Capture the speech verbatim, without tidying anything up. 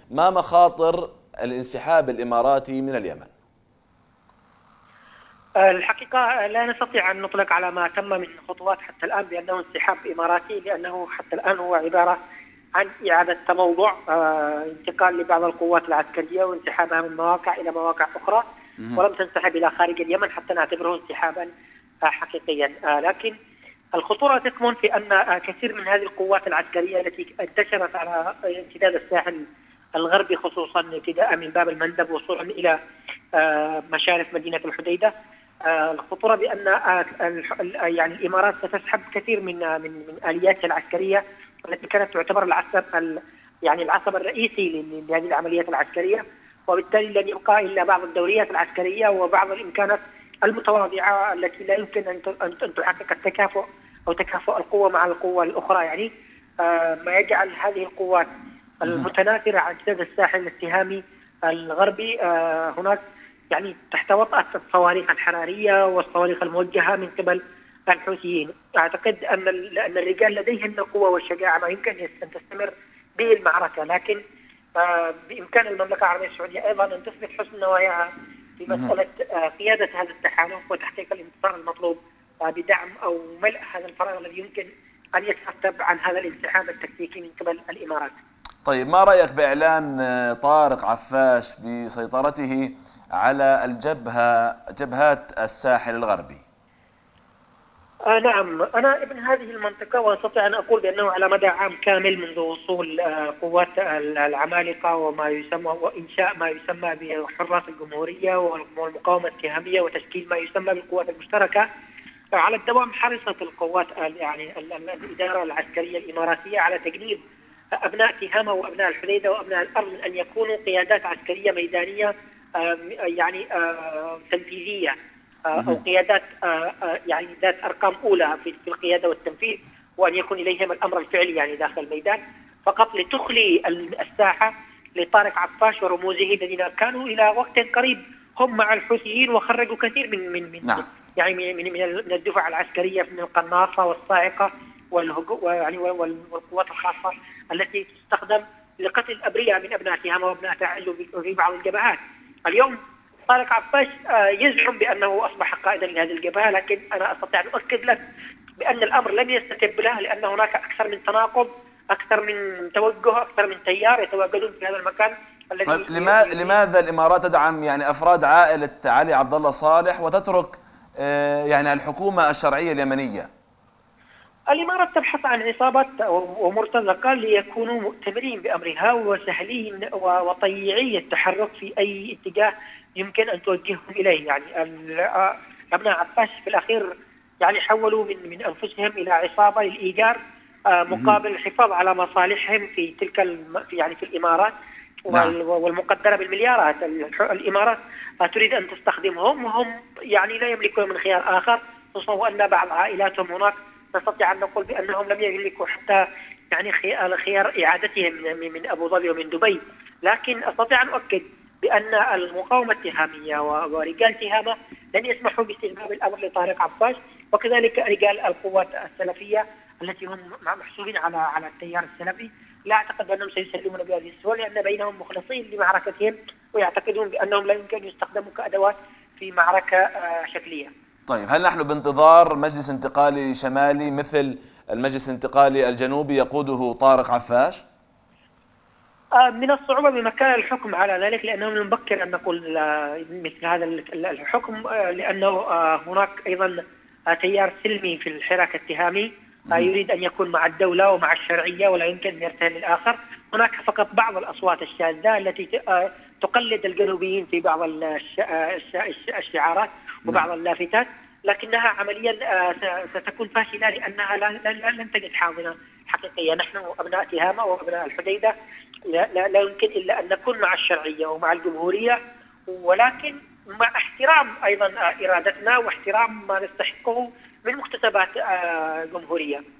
ما مخاطر الانسحاب الإماراتي من اليمن؟ الحقيقة لا نستطيع أن نطلق على ما تم من خطوات حتى الآن بأنه انسحاب إماراتي، لأنه حتى الآن هو عبارة عن إعادة تموضع، آه، انتقال لبعض القوات العسكرية وانسحابها من مواقع إلى مواقع أخرى، ولم تنسحب إلى خارج اليمن حتى نعتبره انسحابا آه، حقيقيا. آه، لكن الخطورة تكمن في أن آه، كثير من هذه القوات العسكرية التي انتشرت على امتداد الساحل الغربي، خصوصا ابتداء من باب المندب وصولا إلى آه، مشارف مدينة الحديدة، آه، الخطورة بأن آه، يعني الإمارات ستسحب كثير من آه، من من آلياتها العسكرية التي كانت تعتبر العصب يعني العصب الرئيسي لهذه العمليات العسكرية، وبالتالي لن يبقى إلا بعض الدوريات العسكرية وبعض الإمكانات المتواضعة التي لا يمكن أن تحقق التكافؤ أو تكافؤ القوة مع القوة الأخرى. يعني آه، ما يجعل هذه القوات المتناثرة على امتداد الساحل الاتهامي الغربي آه، هناك يعني تحت وطأة الصواريخ الحرارية والصواريخ الموجهة من قبل الحوثيين. أعتقد أن أن الرجال لديهم القوة والشجاعة ما يمكن أن تستمر به المعركة، لكن آه، بإمكان المملكة العربية السعودية أيضا أن تثبت حسن نواياها في مسألة آه، قيادة هذا التحالف وتحقيق الانتصار المطلوب آه، بدعم أو ملء هذا الفراغ الذي يمكن أن يترتب عن هذا الانسحاب التكتيكي من قبل الإمارات. طيب، ما رأيك بإعلان طارق عفاش بسيطرته على الجبهة جبهات الساحل الغربي؟ آه نعم، أنا ابن هذه المنطقة وأستطيع أن أقول بأنه على مدى عام كامل منذ وصول آه قوات العمالقة وما يسمى وإنشاء ما يسمى بحراس الجمهورية والمقاومة الاتهامية وتشكيل ما يسمى بالقوات المشتركة، على الدوام حرصت القوات يعني الإدارة العسكرية الإماراتية على تجنيب أبناء تهامة وأبناء الحديدة وأبناء الأرض أن يكونوا قيادات عسكرية ميدانية يعني تنفيذية أو قيادات يعني ذات أرقام أولى في القيادة والتنفيذ، وأن يكون إليهم الأمر الفعلي يعني داخل الميدان، فقط لتخلي الساحة لطارق عفاش ورموزه الذين كانوا إلى وقت قريب هم مع الحوثيين وخرجوا كثير من من من نعم. يعني من من من الدفع العسكرية من القناصة والصاعقة يعني والقوات الخاصة التي تستخدم لقتل الأبرياء من أبناء تهامة وأبناء تعلو في بعض الجبهات. اليوم طارق عفاش يزعم بأنه أصبح قائدا لهذه الجبهة، لكن أنا أستطيع أن أؤكد لك بأن الأمر لم يستتب له، لأن هناك أكثر من تناقض، أكثر من توجه، أكثر من تيار يتواجدون في هذا المكان. طيب، لماذا لماذا الإمارات تدعم يعني أفراد عائلة علي عبد الله صالح وتترك يعني الحكومة الشرعية اليمنية؟ الإمارات تبحث عن عصابات ومرتزقة ليكونوا مؤتمرين بأمرها وسهلين وطيعي التحرك في أي اتجاه يمكن أن توجههم إليه. يعني أبناء عفاش في الأخير يعني حولوا من من أنفسهم إلى عصابة للإيجار مقابل الحفاظ على مصالحهم في تلك يعني في الإمارات والمقدرة بالمليارات. الإمارات تريد أن تستخدمهم وهم يعني لا يملكون من خيار آخر، خصوصا وأن بعض عائلاتهم هناك نستطيع أن نقول بأنهم لم يملكوا حتى يعني خيار إعادتهم من أبو ظبي ومن دبي. لكن أستطيع أن أؤكد بأن المقاومة التهامية ورجال تهامة لن يسمحوا باستجلاب الأمر لطارق عفاش، وكذلك رجال القوات السلفية التي هم محسوبين على على التيار السلفي. لا أعتقد بأنهم سيسلمون بهذه السهولة، لأن بينهم مخلصين لمعركتهم ويعتقدون بأنهم لا يمكن يستخدموا كأدوات في معركة شكلية. طيب، هل نحن بانتظار مجلس انتقالي شمالي مثل المجلس الانتقالي الجنوبي يقوده طارق عفاش؟ من الصعوبة بمكان الحكم على ذلك، لأنه من المبكر أن نقول مثل هذا الحكم، لأنه هناك أيضا تيار سلمي في الحراك التهامي يريد أن يكون مع الدولة ومع الشرعية ولا يمكن أن يرتهن للآخر. هناك فقط بعض الأصوات الشاذة التي تقلد الجنوبيين في بعض الشعارات وبعض اللافتات، لكنها عمليا ستكون فاشلة لأنها لن تجد حاضنة حقيقية. نحن أبناء تهامة وأبناء الحديدة لا, لا, لا يمكن إلا أن نكون مع الشرعية ومع الجمهورية، ولكن مع احترام أيضا إرادتنا واحترام ما نستحقه من مكتسبات جمهورية.